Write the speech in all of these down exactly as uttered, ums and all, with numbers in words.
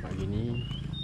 Pagi ni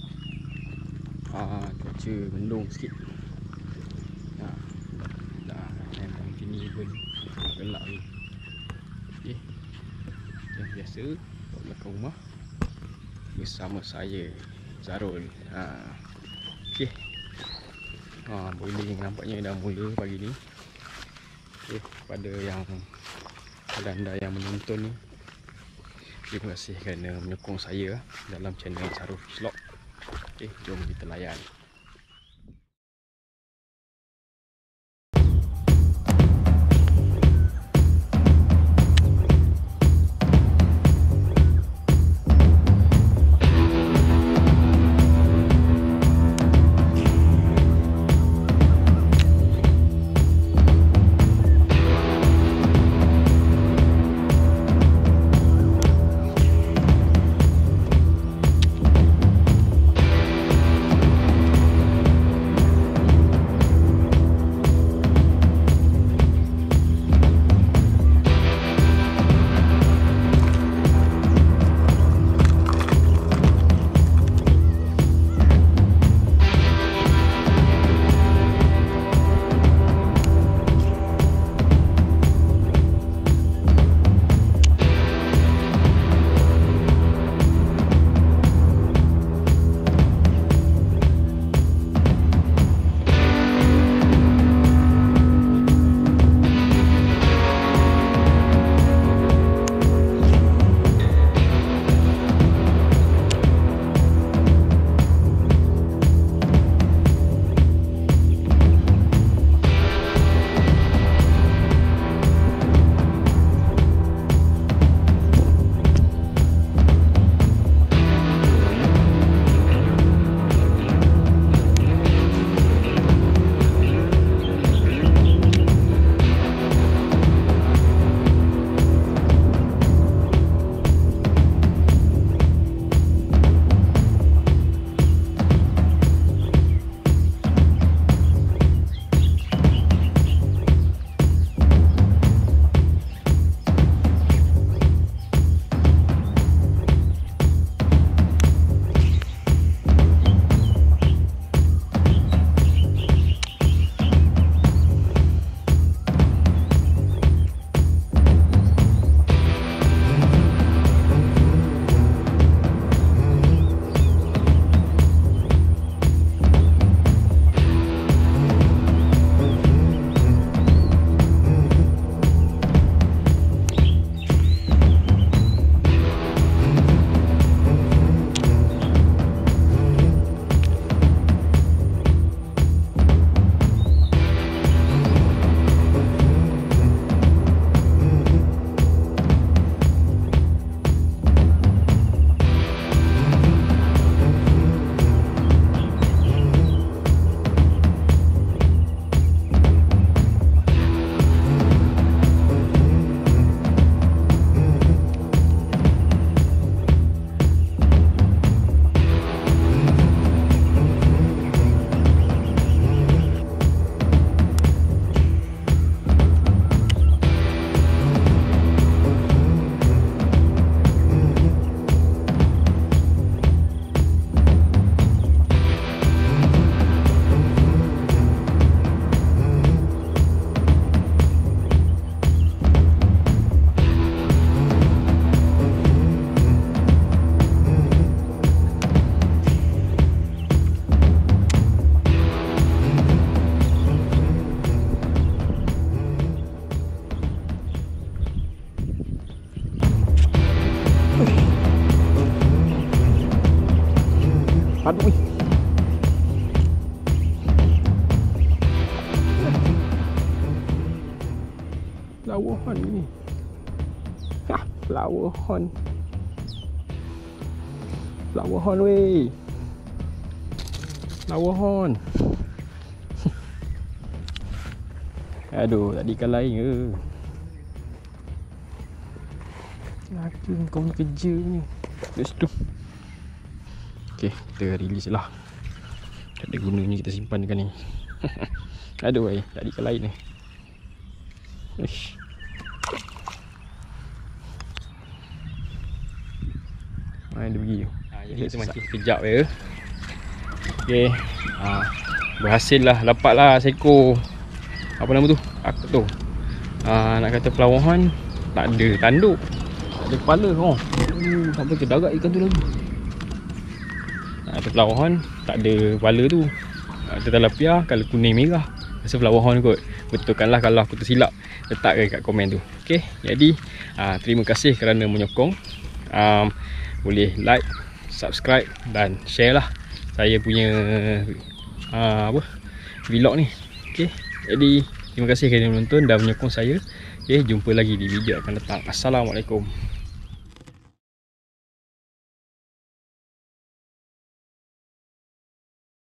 ah, cuaca mendung sikit. Dah, dah macam ni pun gelap ni. Okey, macam biasa kat belakang rumah bersama saya Zarul. Ha, okey. Ha, boiling nampaknya dah mula pagi ni. Okey, pada yang pada anda yang menonton ni, terima kasih kerana menyokong saya dalam channel Zarul Vlog. Okey, jom kita layan. Aduh. Flower horn ni. Ha, flower horn. Flower horn weh. Flower horn. Aduh, tadi kan lain ke? Lagi kau ni kerja ni. Let's do. Okay, kita release lah. Tak ada gunanya kita simpan dekat ni. Aduh weh, tadi kan lain ni. Ish. Mana dia pergi? Ha, Jadi kita mancing sekejap je. Okay. Ha, berhasil lah. Dapat lah seekor. Apa nama tu? Aku tu. Ha, nak kata pelawahan. Tak ada tanduk. Tak ada kepala. Oh. Uh, sampai ke darat ikan tu lagi. Nak kata pelawahan. Tak ada kepala tu. Nak kata tilapia. Kalau kuning merah. Rasa pelawahan kot. Betulkanlah kalau aku tersilap. Letakkan kat komen tu. Okay. Jadi ha, terima kasih kerana menyokong. Um, boleh like, subscribe dan share lah saya punya uh, apa vlog ni. Okay. Jadi terima kasih kerana menonton dan menyokong saya. Okay, jumpa lagi di video akan datang. Assalamualaikum.